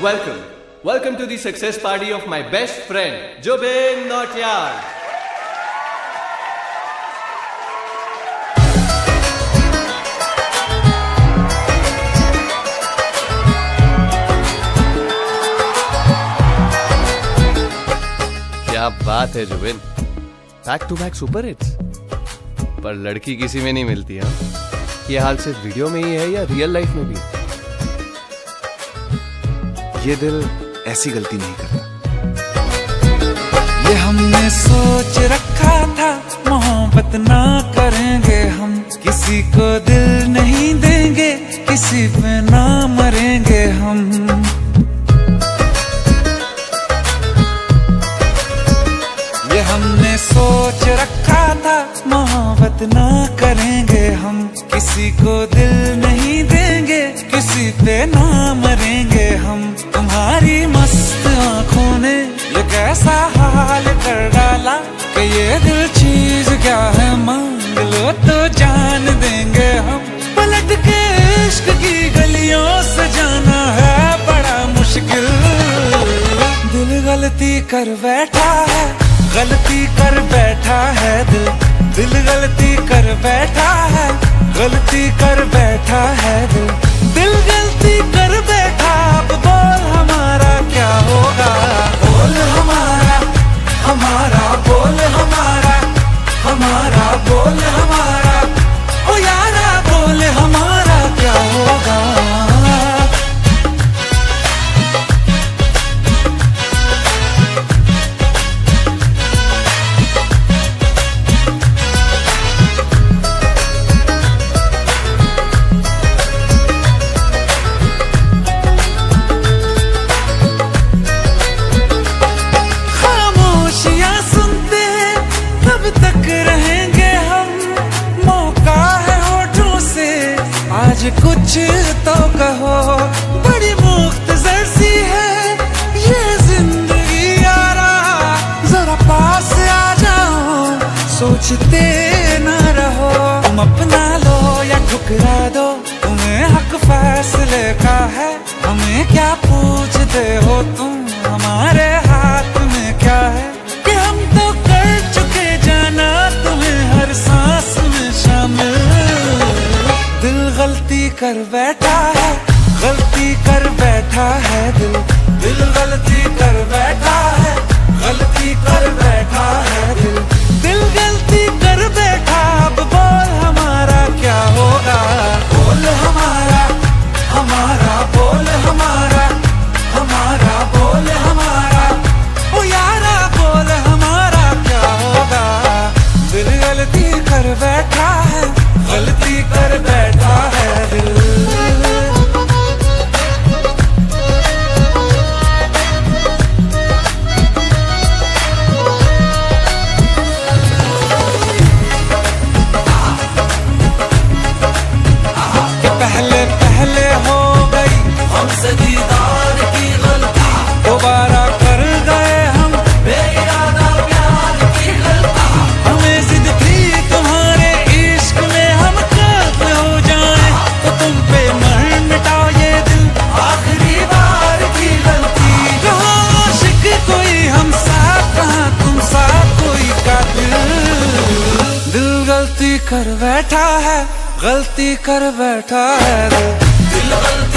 Welcome to the success party of my best friend, Jubin Nautiyal. क्या बात है Jubin, back to back super hits. पर लड़की किसी में नहीं मिलती है। ये हाल सिर्फ वीडियो में ही है या रियल लाइफ में भी? ये दिल ऐसी गलती नहीं करता। ये हमने सोच रखा था मोहब्बत ना करेंगे हम, किसी को दिल नहीं देंगे, किसी पे ना मरेंगे हम। ये हमने सोच रखा था मोहब्बत ना करेंगे हम, किसी को दिल नहीं देंगे, किसी पे ना मरेंगे हम। तुम्हारी मस्त आंखों ने ये कैसा हाल कर डाला कि ये दिल चीज क्या है, मांग लो तो जान देंगे हम। पलट के इश्क की गलियों से जाना है बड़ा मुश्किल। दिल गलती कर बैठा है, गलती कर बैठा है दिल, दिल गलती कर बैठा है, गलती कर बैठा है दिल, दिल गलती कर बैठा। अब बोल हमारा क्या होगा, बोल हमारा, हमारा बोल हमारा, हमारा बोल हमारा, ओ यारा बोल हमारा क्या होगा। कुछ तो कहो, बड़ी मुख्तसर सी है ये जिंदगी यारा, जरा पास आ जाओ, सोचते न रहो। तुम अपना लो या ठुकरा दो, तुम्हें हक फैसले का है, हमें क्या पूछते हो तुम, हमारे हाथ में क्या है कि हम तो कर चुके जाना तुम्हें हर सांस में शामिल। दिल गलती कर बैठा है, गलती कर बैठा है दिल, दिल गलती कर बैठा है, गलती कर बैठा है दिल, दिल गलती कर बैठा। अब बोल हमारा क्या होगा, बोल हमारा, हमारा बोल हमारा, हमारा बोल हमारा, ओ यारा बोल हमारा क्या होगा। दिल गलती कर बैठा है, गलती कर बैठा है दिल। पहले पहले हो गई हमसे दीदार की गलती, दोबारा कर गए हम बेइरादा प्यार की गलती। हमें जिद थी तुम्हारे इश्क में हम कब हो जाएं, तो तुम पे मर मिटाओ ये दिल, आखिरी बार की गलती। कहाँ आशिक कोई हम साथ, कहाँ तुम साथ कोई कातिल। दिल गलती कर बैठा है, गलती कर बैठा है दिल, दिल गलती